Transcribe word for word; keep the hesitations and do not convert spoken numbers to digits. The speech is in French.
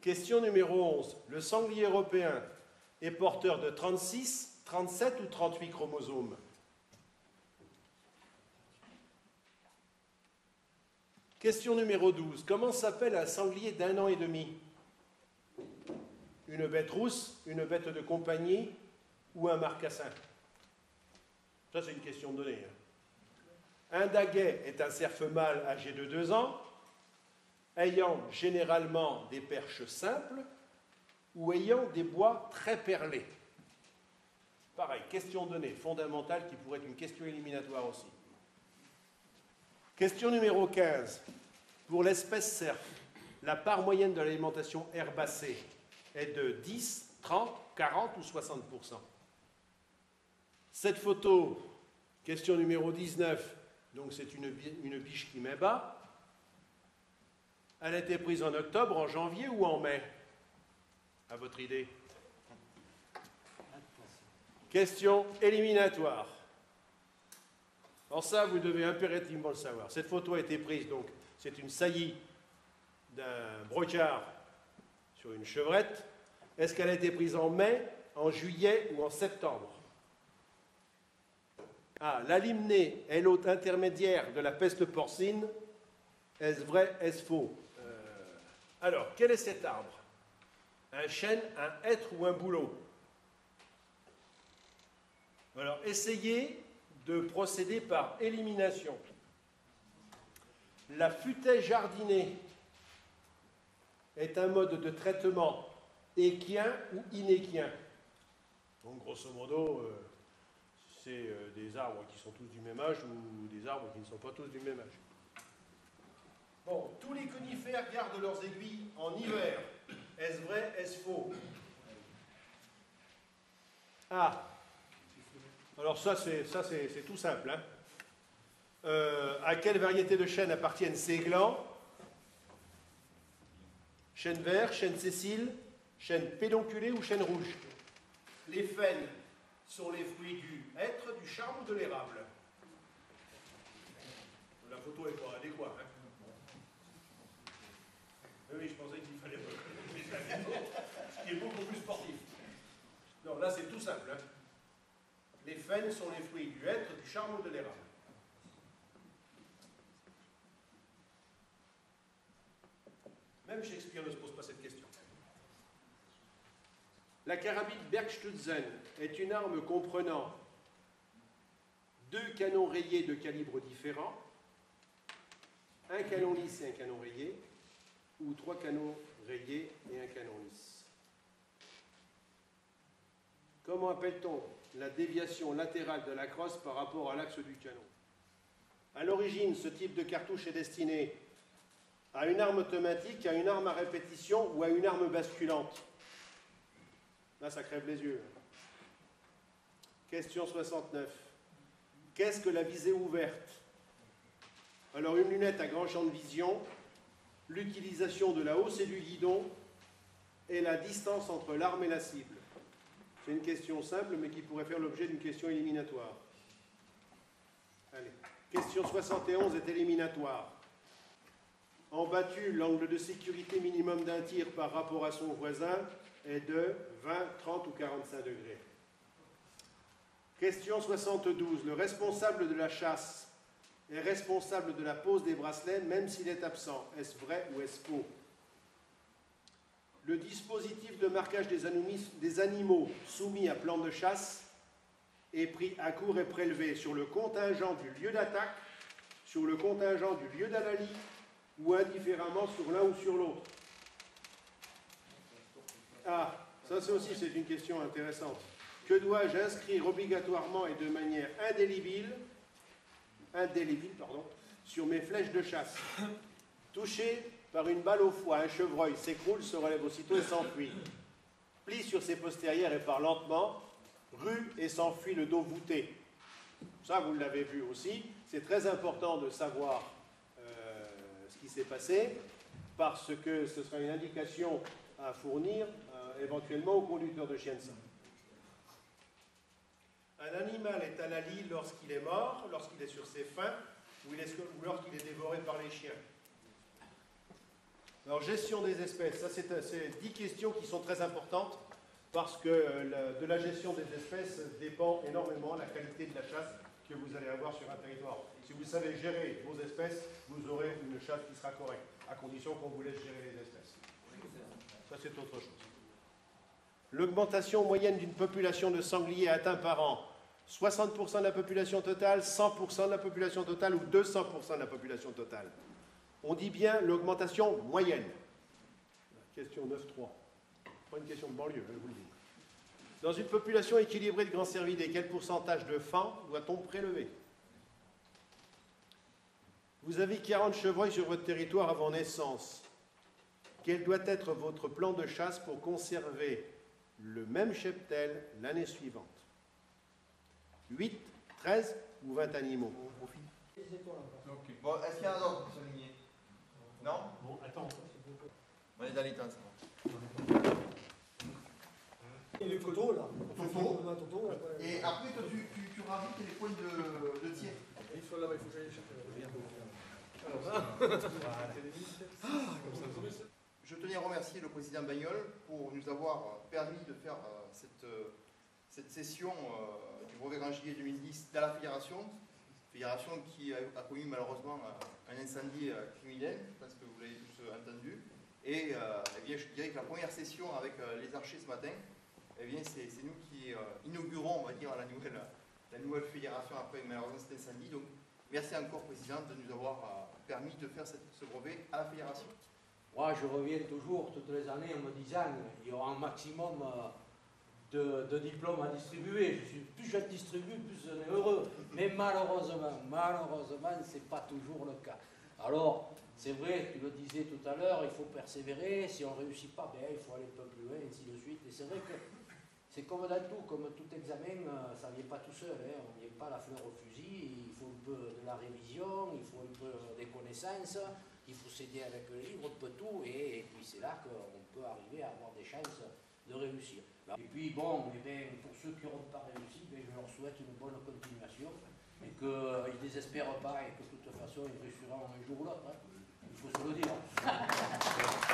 Question numéro onze. Le sanglier européen est porteur de trente-six, trente-sept ou trente-huit chromosomes? Question numéro douze. Comment s'appelle un sanglier d'un an et demi? Une bête rousse, une bête de compagnie ou un marcassin? Ça, c'est une question donnée. Un daguet est un cerf mâle âgé de deux ans, ayant généralement des perches simples ou ayant des bois très perlés. Pareil, question donnée, fondamentale, qui pourrait être une question éliminatoire aussi. Question numéro quinze. Pour l'espèce cerf, la part moyenne de l'alimentation herbacée est de dix, trente, quarante ou soixante pour cent. Cette photo, question numéro dix-neuf, donc c'est une, une biche qui met bas. Elle a été prise en octobre, en janvier ou en mai? À votre idée? Question éliminatoire. Alors ça, vous devez impérativement le savoir. Cette photo a été prise, donc c'est une saillie d'un brocard sur une chevrette. Est-ce qu'elle a été prise en mai, en juillet ou en septembre? Ah, la limnée est l'hôte intermédiaire de la peste porcine. Est-ce vrai, est-ce faux? euh... Alors, quel est cet arbre? Un chêne, un hêtre ou un bouleau? Alors, essayez de procéder par élimination. La futaie jardinée est un mode de traitement équien ou inéquien. Donc, grosso modo, euh, c'est euh, des arbres qui sont tous du même âge ou des arbres qui ne sont pas tous du même âge. Bon, tous les conifères gardent leurs aiguilles en hiver. Est-ce vrai, est-ce faux? Ah, alors ça c'est ça c'est c'est tout simple. Hein. Euh, à quelle variété de chêne appartiennent ces glands? Chêne vert, chêne Cécile, chêne pédonculé ou chêne rouge? Les faines sont les fruits du hêtre, du charme ou de l'érable? La photo n'est pas adéquate. Hein. Oui, je pensais qu'il fallait ce qui est beaucoup plus sportif. Non, là c'est tout simple. Hein. Les faines sont les fruits du hêtre, du charme ou de l'érable. Même Shakespeare ne se pose pas cette question. La carabine Bergstutzen est une arme comprenant deux canons rayés de calibres différents, un canon lisse et un canon rayé, ou trois canons rayés et un canon lisse. Comment appelle-t-on la déviation latérale de la crosse par rapport à l'axe du canon? À l'origine, ce type de cartouche est destiné à une arme automatique, à une arme à répétition ou à une arme basculante. Là, ça crève les yeux. Question soixante-neuf. Qu'est-ce que la visée ouverte? Alors, une lunette à grand champ de vision, l'utilisation de la hausse et du guidon et la distance entre l'arme et la cible. C'est une question simple, mais qui pourrait faire l'objet d'une question éliminatoire. Allez. Question soixante et onze est éliminatoire. En battu, l'angle de sécurité minimum d'un tir par rapport à son voisin est de vingt, trente ou quarante-cinq degrés. Question soixante-douze. Le responsable de la chasse est responsable de la pose des bracelets même s'il est absent. Est-ce vrai ou est-ce faux? Le dispositif de marquage des, des animaux soumis à plan de chasse est pris à court et prélevé sur le contingent du lieu d'attaque, sur le contingent du lieu d'halalie ou indifféremment sur l'un ou sur l'autre. Ah, ça c'est aussi c'est une question intéressante. Que dois-je inscrire obligatoirement et de manière indélébile, indélébile pardon, sur mes flèches de chasse? Touché par une balle au foie, un chevreuil s'écroule, se relève aussitôt et s'enfuit. Plie sur ses postérieurs et part lentement, rue et s'enfuit le dos voûté. Ça, vous l'avez vu aussi. C'est très important de savoir euh, ce qui s'est passé, parce que ce sera une indication à fournir euh, éventuellement au conducteur de chien de sang. Un animal est à la lie lorsqu'il est mort, lorsqu'il est sur ses fins, ou, ou lorsqu'il est dévoré par les chiens. Alors, gestion des espèces, ça c'est dix questions qui sont très importantes parce que euh, de la gestion des espèces dépend énormément la qualité de la chasse que vous allez avoir sur un territoire. Si vous savez gérer vos espèces, vous aurez une chasse qui sera correcte, à condition qu'on vous laisse gérer les espèces. Ça c'est autre chose. L'augmentation moyenne d'une population de sangliers atteint par an soixante pour cent de la population totale, cent pour cent de la population totale ou deux cents pour cent de la population totale. On dit bien l'augmentation moyenne. Question neuf trois. Pas une question de banlieue, je vous le dis. Dans une population équilibrée de grands cervidés, quel pourcentage de faons doit-on prélever? Vous avez quarante chevreuils sur votre territoire avant naissance. Quel doit être votre plan de chasse pour conserver le même cheptel l'année suivante? huit, treize ou vingt animaux? Okay. Bon, est-ce qu'il y en a d'autres qui sont alignés? Non? Bon, attends. On est dans les temps, ça. Et le coteau, là. Toto. Et après, toi, tu, tu, tu rajoutes les points de, de tir. Il faut là, il faut que j'aille chercher. Je tenais à remercier le président Bagnol pour nous avoir permis de faire euh, cette, euh, cette session euh, du brevet grand gibier deux mille dix dans la fédération. Fédération qui a, a connu malheureusement euh, un incendie euh, criminel, je pense que vous l'avez tous euh, entendu. Et, euh, eh bien, je dirais que la première session avec euh, les archers ce matin, eh bien, c'est, c'est nous qui euh, inaugurons, on va dire, la nouvelle, la nouvelle fédération après malheureusement cet incendie. Donc, merci encore, Président, de nous avoir euh, permis de faire cette, ce brevet à la fédération. Moi, je reviens toujours, toutes les années, en me disant qu'il y aura un maximum de, de diplômes à distribuer. Je suis, plus je distribue, plus je suis heureux. Mais malheureusement, malheureusement, ce n'est pas toujours le cas. Alors, c'est vrai, tu le disais tout à l'heure, il faut persévérer. Si on ne réussit pas, bien, il faut aller un peu plus loin, et ainsi de suite. Et c'est vrai que c'est comme dans tout, comme tout examen, ça ne vient pas tout seul. Hein. On n'y est pas la fleur au fusil. Il faut un peu de la révision, il faut un peu des connaissances. Il faut s'aider avec le livre, un peu tout, et, et puis c'est là qu'on peut arriver à avoir des chances de réussir. Et puis bon, eh bien, pour ceux qui n'auront pas réussi, bien, je leur souhaite une bonne continuation, et qu'ils ne désespèrent pas, et que de toute façon, ils réussiront un jour ou l'autre. Hein. Il faut se le dire.